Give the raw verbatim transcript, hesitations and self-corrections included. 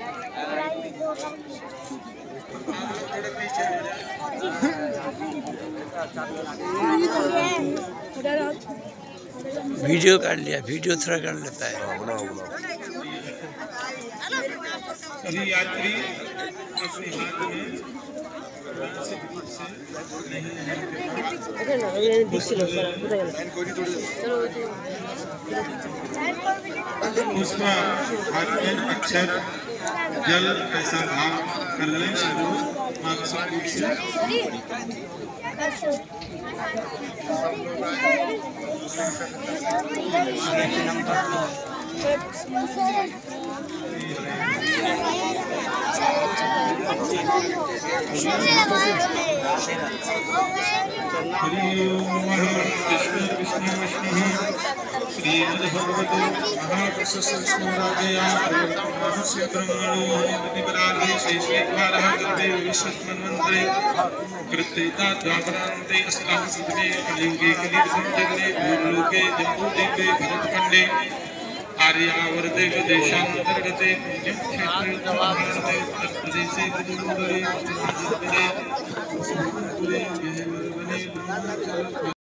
Video कर लिया, video थोड़ा कर लेता है। सभी यात्री अपने हाथ में उसका हाथ में अक्षर जल ऐसा भाव कर लें शुरू मानसिक रूप से। हरि ओम कृष्ण कृष्ण विष्णु श्रीमद्भगवतो महापुरुषस्य विष्णुराजया प्रवर्तमानस्य ब्रह्मणो प्रतिपराधे शेषेद्वारः कृते विश्वमन्वन्तरे कृतेता द्वापरान्ते अस्तासुतमे कलियुगे कलियुगं जगने भूलोके जम्बूद्वीपे भरतखण्डे आर्यावर्ते देशान्तर्गते पुण्यं क्षेत्रे उत्तरभारते उत्तरप्रदेशे गुरुनगरे